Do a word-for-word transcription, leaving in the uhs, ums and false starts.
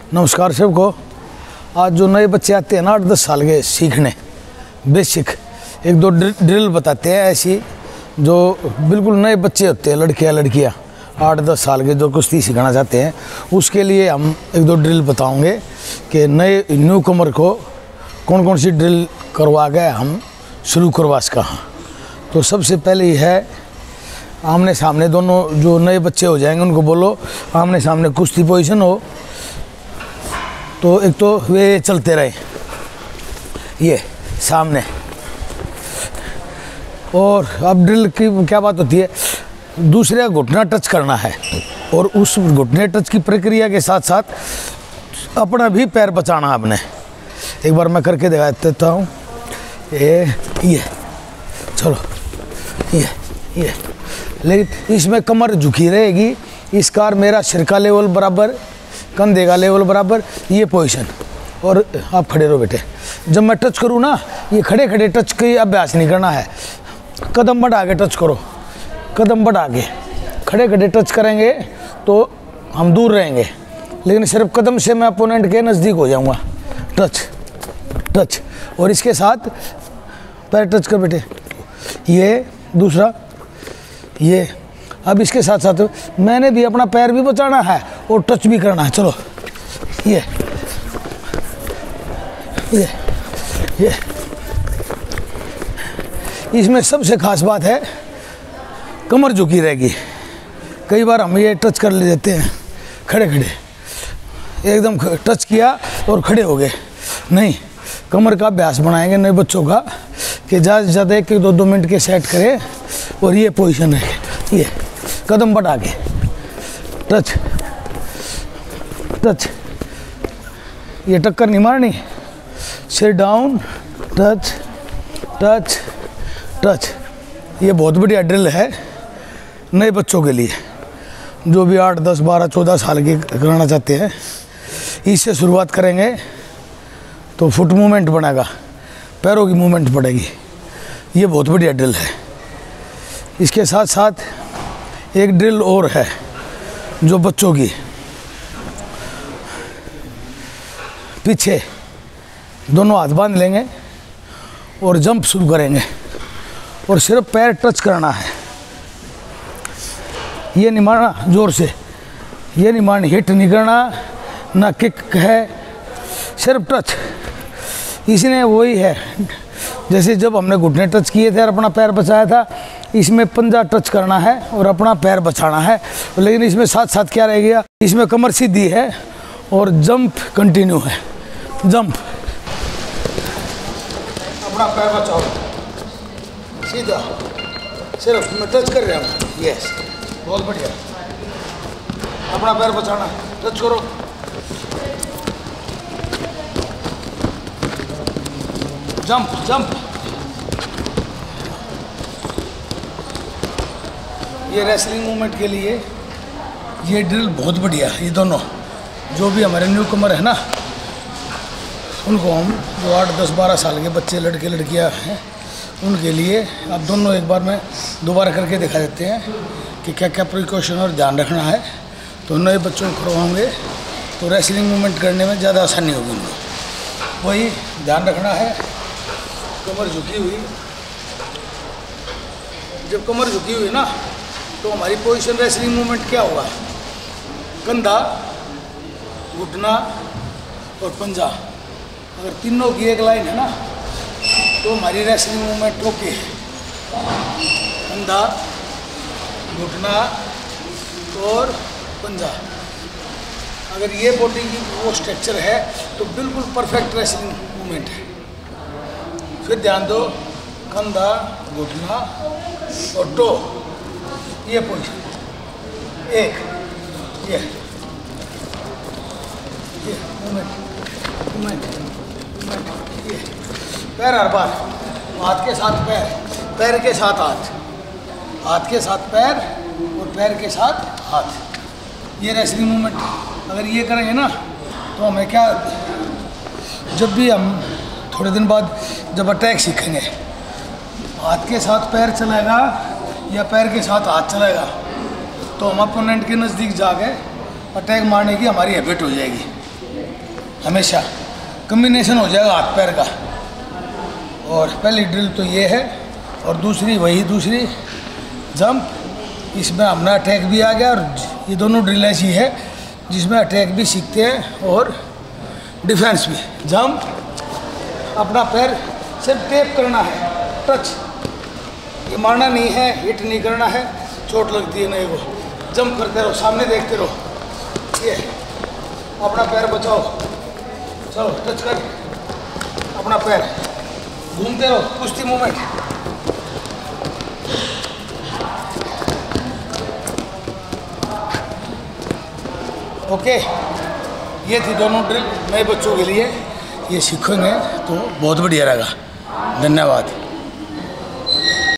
नमस्कार सबको। आज जो नए बच्चे आते हैं ना आठ दस साल के सीखने बेसिक एक दो ड्रिल बताते हैं ऐसी जो बिल्कुल नए बच्चे होते हैं, लड़कियां लड़कियां आठ दस साल के जो कुश्ती सीखना चाहते हैं, उसके लिए हम एक दो ड्रिल बताओगे कि नए न्यू कमर को कौन कौन सी ड्रिल करवा गए हम शुरू करवा सका। तो सबसे पहले ही है आमने सामने, दोनों जो नए बच्चे हो जाएंगे उनको बोलो आमने सामने कुश्ती पोजीशन हो, तो एक तो वे चलते रहे ये सामने। और अब ड्रिल की क्या बात होती है, दूसरे का घुटना टच करना है और उस घुटने टच की प्रक्रिया के साथ साथ अपना भी पैर बचाना आपने। एक बार मैं करके दिखा देता हूँ। ये ये चलो ये ये लेकिन इसमें कमर झुकी रहेगी, इस कार मेरा सिर का लेवल बराबर, कंधे का लेवल बराबर, ये पोजीशन। और आप खड़े रहो बेटे। जब मैं टच करूँ ना, ये खड़े खड़े टच की अभ्यास नहीं करना है, कदम बढ़ा के टच करो, कदम बढ़ा के। खड़े खड़े टच करेंगे तो हम दूर रहेंगे, लेकिन सिर्फ कदम से मैं अपोनेंट के नज़दीक हो जाऊँगा। टच टच और इसके साथ पैर टच कर बेटे, ये दूसरा ये। अब इसके साथ साथ मैंने भी अपना पैर भी बचाना है और टच भी करना है। चलो ये ये ये इसमें सबसे खास बात है कमर झुकी रहेगी। कई बार हम ये टच कर ले देते हैं खड़े खड़े, एकदम टच किया और खड़े हो गए। नहीं, कमर का अभ्यास बनाएंगे नए बच्चों का कि ज़्यादा से ज़्यादा एक दो दो मिनट के सेट करें और ये पोजीशन है, ये कदम बढ़ा के टच टच, ये टक्कर नहीं मारनी, सिर डाउन, टच टच टच। ये बहुत बढ़िया ड्रिल है नए बच्चों के लिए, जो भी आठ दस बारह चौदह साल के कराना चाहते हैं। इससे शुरुआत करेंगे तो फुट मूवमेंट बनेगा, पैरों की मूवमेंट पड़ेगी। ये बहुत बढ़िया ड्रिल है। इसके साथ साथ एक ड्रिल और है जो बच्चों की, पीछे दोनों हाथ बांध लेंगे और जंप शुरू करेंगे और सिर्फ पैर टच करना है। ये नहीं मारना जोर से, ये नहीं मारनी, हिट नहीं करना, ना किक है, सिर्फ टच। इसने वही है जैसे जब हमने घुटने टच किए थे और अपना पैर बचाया था, इसमें पंजा टच करना है और अपना पैर बचाना है। लेकिन इसमें साथ साथ क्या रह गया, इसमें कमर सीधी है और जंप कंटिन्यू है। जंप, अपना पैर बचाओ सीधा, सिर्फ मैं टच कर रहा हूँ। यस, बहुत बढ़िया। अपना पैर बचाना, टच करो, जंप जंप। ये रेसलिंग मूवमेंट के लिए ये ड्रिल बहुत बढ़िया है। ये दोनों जो भी हमारे न्यू कमर है ना, उनको हम जो आठ दस बारह साल के बच्चे लड़के लड़कियां हैं उनके लिए अब दोनों एक बार में दोबारा करके दिखा देते हैं कि क्या क्या प्रिकॉशन और ध्यान रखना है। तो नए बच्चों को करवाओगे तो रेसलिंग मूवमेंट करने में ज़्यादा आसानी होगी उनको। वही ध्यान रखना है, कमर झुकी हुई। जब कमर झुकी हुई ना तो हमारी पोजीशन रेसलिंग मूवमेंट क्या होगा, कंधा, घुटना और पंजा। अगर तीनों की एक लाइन है ना तो हमारी रेसलिंग मूवमेंट ओके है। कंधा, घुटना और पंजा, अगर ये बॉडी की वो स्ट्रक्चर है तो बिल्कुल परफेक्ट रेसलिंग मूवमेंट है। फिर ध्यान दो, कंधा, घुटना और टो, ये पोजीशन एक, ये ये मूवमेंट मूवमेंट मूवमेंट। ये पैर हर बार, हाथ के साथ पैर, पैर के साथ हाथ, हाथ के साथ पैर और पैर के साथ हाथ। ये रेसलिंग मूवमेंट अगर ये करेंगे ना तो हमें क्या, जब भी हम थोड़े दिन बाद जब अटैक सीखेंगे, हाथ के साथ पैर चलेगा या पैर के साथ हाथ चलेगा, तो हम अपोनेंट के नज़दीक जाके अटैक मारने की हमारी हैबिट हो जाएगी। हमेशा कम्बिनेशन हो जाएगा हाथ पैर का। और पहली ड्रिल तो ये है और दूसरी वही दूसरी जंप, इसमें अपना अटैक भी आ गया। और ये दोनों ड्रिल ऐसी है जिसमें अटैक भी सीखते हैं और डिफेंस भी। जंप, अपना पैर सिर्फ टेप करना है, टच, ये मारना नहीं है, हिट नहीं करना है, चोट लगती है नहीं को। जंप करते रहो, सामने देखते रहो, ये अपना पैर बचाओ, चलो टच कर अपना पैर, घूमते रहो, कुश्ती मूवमेंट। ओके, ये थी दोनों ड्रिल नए बच्चों के लिए, ये सीखेंगे तो बहुत बढ़िया रहेगा। धन्यवाद।